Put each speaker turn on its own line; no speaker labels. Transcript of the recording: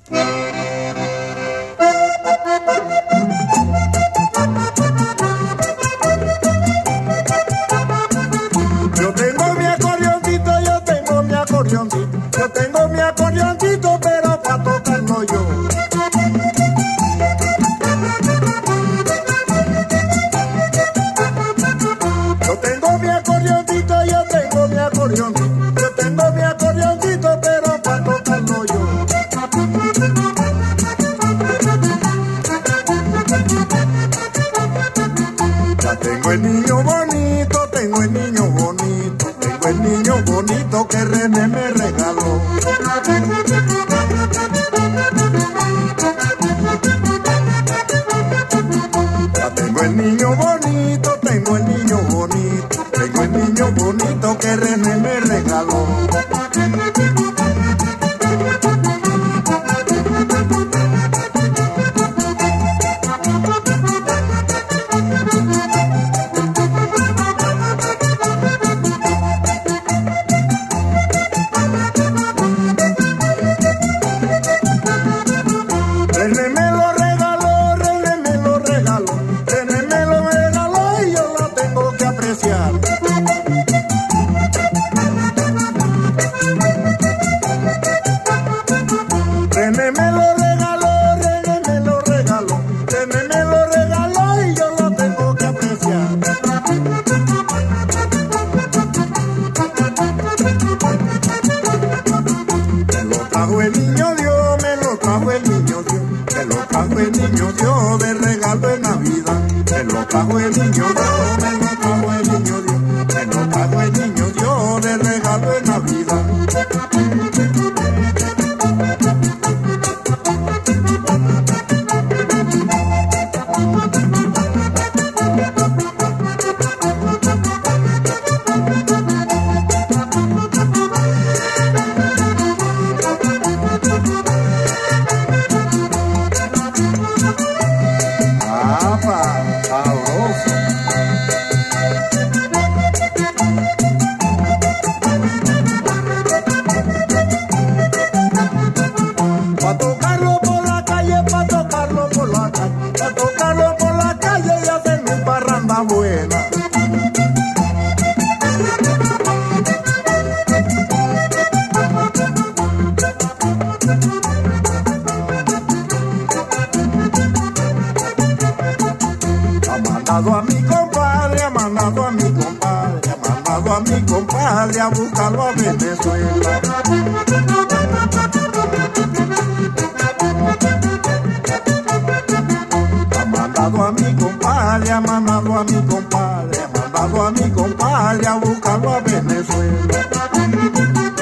Yo tengo mi acordeoncito, yo tengo mi acordeoncito, pero pa' tocarlo yo. Yo tengo mi acordeoncito, yo tengo mi acordeoncito, yo tengo mi acordeoncito, pero pa' tocarlo yo. Ya tengo el niño bonito, tengo el niño bonito, tengo el niño bonito que René me regaló. Ya tengo el niño bonito, tengo el niño bonito, tengo el niño bonito que René me regaló. René me lo regaló, René me lo regaló, René me lo regaló y yo lo tengo que apreciar. René me lo regaló, René me lo regaló, René me lo regaló y yo lo tengo que apreciar. Me lo trajo el niño Dios, me lo trajo el niño Dios, me lo trajo el niño Dios de regalo de Navidad. Me lo trajo el niño Dios, me lo trajo el niño Dios, me lo trajo el niño Dios de regalo de Navidad. Sabroso. Pa' tocarlo por la calle, pa' tocarlo por la calle, pa' tocarlo por la calle y hacerme un parranda buena. Ha mandado a mi compadre, ha mandado a mi compadre, ha mandado a mi compadre a buscarlo a Venezuela. Ha mandado a mi compadre, ha mandado a mi compadre, ha mandado a mi compadre a buscarlo a Venezuela.